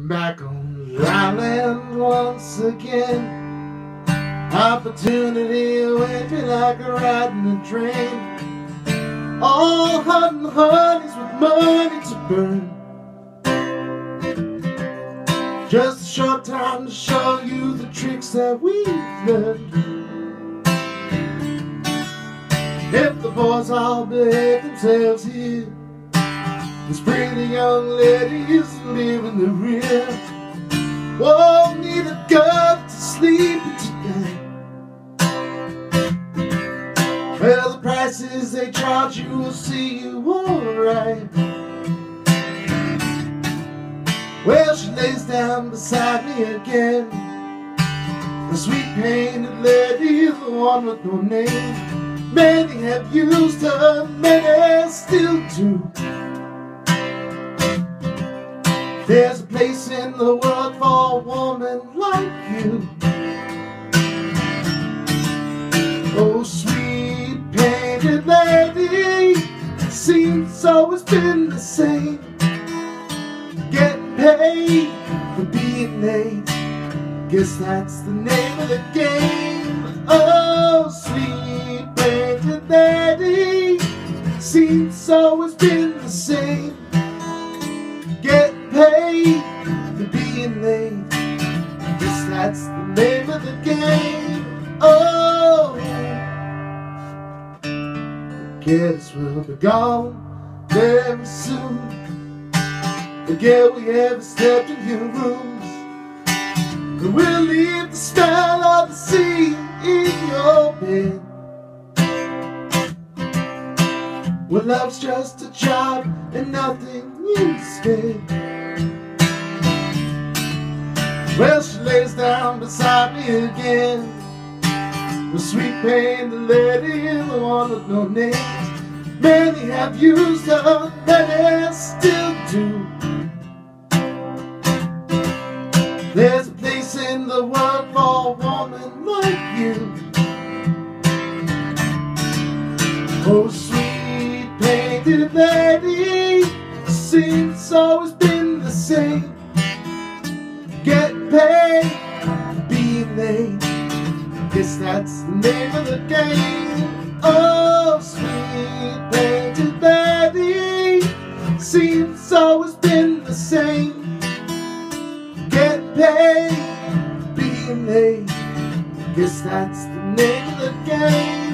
Back on the island once again. Opportunity waving like a ride in a train. All hot and honeys with money to burn. Just a short time to show you the tricks that we've learned. If the boys all behave themselves here, this pretty young lady is living the real. Won't need a girl to sleep tonight. Well, the prices they charge you will see you alright. Well, she lays down beside me again, the sweet painted lady, the one with no name. Many have used her, many still do. There's a place in the world for a woman like you. Oh, sweet painted lady, seems always been the same. Getting paid for being late, guess that's the name of the game. Oh, sweet painted lady, seems always been the same. Paid for being late, guess that's the name of the game. Oh, the kids will be gone very soon. Forget we ever stepped in your rooms, and we'll leave the smell of the sea in your bed. Well, love's just a job and nothing instead. Well, she lays down beside me again, the sweet painted lady, the one with no name. Many have used her, many still do. There's a place in the world for a woman like you. Oh, sweet painted lady, seems always been the same. Get paid for being late, guess that's the name of the game. Oh, sweet painted lady, seems always been the same. Get paid for being late, guess that's the name of the game.